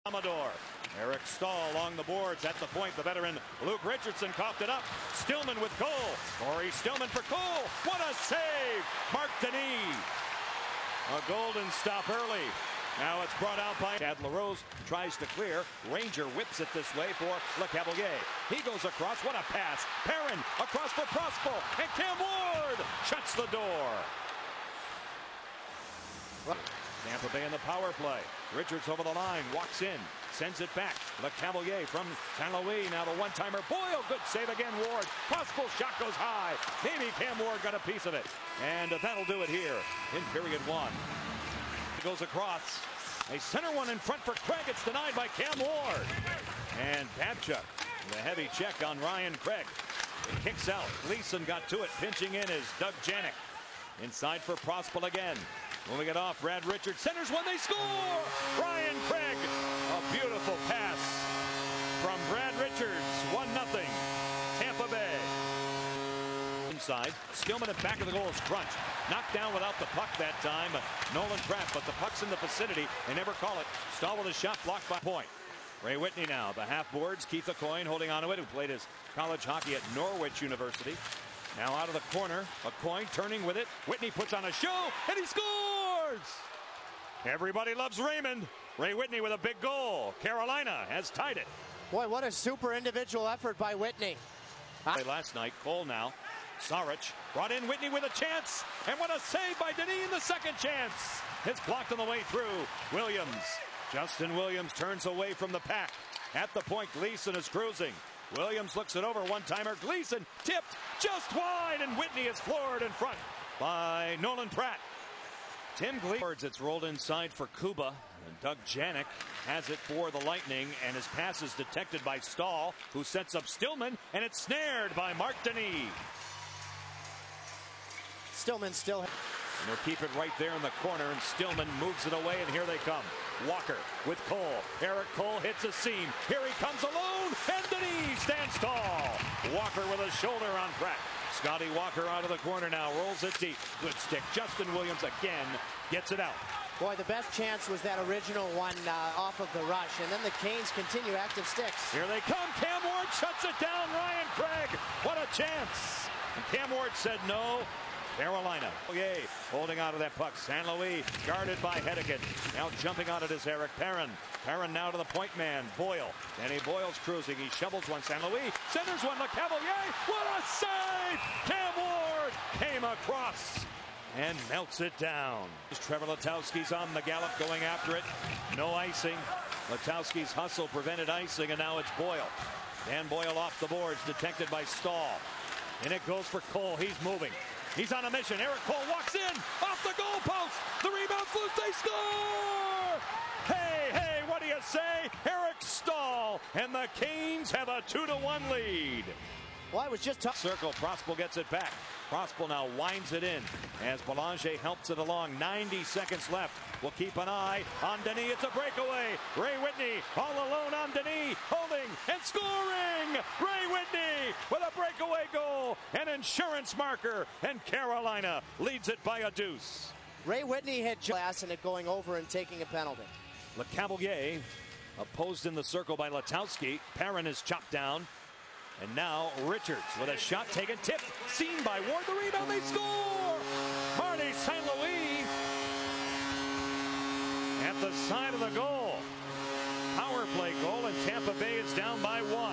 Amador. Eric Staal along the boards at the point. The veteran Luke Richardson coughed it up. Stillman with Cole. Corey Stillman for Cole. What a save! Marc Denis. A golden stop early. Now it's brought out by Chad LaRose. Tries to clear. Ranger whips it this way for Lecavalier. He goes across. What a pass. Perrin across for Prospal. And Cam Ward shuts the door. Tampa Bay in the power play. Richards over the line, walks in, sends it back. Lecavalier from St. Louis. Now the one-timer. Boyle, good save again. Ward. Prospal shot goes high. Maybe Cam Ward got a piece of it. And that'll do it here in period one. Goes across. A center one in front for Craig. It's denied by Cam Ward. And Babchuk with a heavy check on Ryan Craig. It kicks out. Gleason got to it. Pinching in is Doug Janik. Inside for Prospal again. Moving it off, Brad Richards centers when they score! Ryan Craig, a beautiful pass from Brad Richards, 1-0, Tampa Bay. Inside, Stillman at back of the goal is Crunch. Knocked down without the puck that time, Nolan Pratt, but the puck's in the vicinity, they never call it. Staal with a shot blocked by point. Ray Whitney now, the half boards, Keith Aucoin holding on to it, who played his college hockey at Norwich University. Now out of the corner, Aucoin turning with it. Whitney puts on a show, and he scores! Everybody loves Raymond. Ray Whitney with a big goal. Carolina has tied it. Boy, what a super individual effort by Whitney. Last night, Cole now. Sarich brought in Whitney with a chance. And what a save by Denis in the second chance. It's blocked on the way through. Williams. Justin Williams turns away from the pack. At the point, Gleason is cruising. Williams looks it over, one-timer. Gleason tipped just wide, and Whitney is floored in front by Nolan Pratt. Tim Gleason. It's rolled inside for Kuba, and Doug Janik has it for the Lightning, and his pass is detected by Staal, who sets up Stillman, and it's snared by Marc Denis. Stillman still. And they'll keep it right there in the corner, and Stillman moves it away, and here they come. Walker with Cole. Eric Cole hits a seam. Here he comes alone, and Denis stands tall. Walker with a shoulder on Pratt. Scotty Walker out of the corner now, rolls it deep. Good stick. Justin Williams again gets it out. Boy, the best chance was that original one off of the rush, and then the Canes continue active sticks. Here they come. Cam Ward shuts it down. Ryan Craig, what a chance. And Cam Ward said no. Carolina. Yay, holding on to that puck. St. Louis guarded by Hedican. Now jumping on it is Eric Perrin. Perrin now to the point man, Boyle. Danny Boyle's cruising. He shovels one. St. Louis centers one. Lecavalier. What a save! Cam Ward came across and melts it down. Trevor Letowski's on the gallop going after it. No icing. Letowski's hustle prevented icing, and now it's Boyle. Dan Boyle off the boards, detected by Staal. And it goes for Cole. He's moving. He's on a mission. Eric Cole walks in off the goalpost. The rebound loose. They score! Hey, what do you say? Eric Staal, and the Canes have a 2-1 lead. Well, I was just circle. Prospal gets it back. Prospal now winds it in as Belanger helps it along. 90 seconds left. We'll keep an eye on Denis. It's a breakaway. Ray Whitney all alone on Denis, holding and scoring. Ray Whitney with a breakaway goal, an insurance marker, and Carolina leads it by a deuce. Ray Whitney had glass in it going over and taking a penalty. Lecavalier opposed in the circle by Letowski. Perrin is chopped down. And now Richards with a shot taken, tipped, seen by Ward. The rebound, they score! Marty St. Louis at the side of the goal. Power play goal, and Tampa Bay is down by 1.